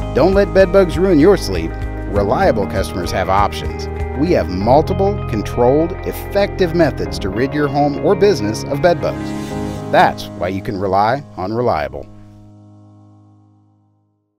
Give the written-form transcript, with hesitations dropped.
Don't let bedbugs ruin your sleep. Reliable customers have options. We have multiple, controlled, effective methods to rid your home or business of bedbugs. That's why you can rely on Reliable.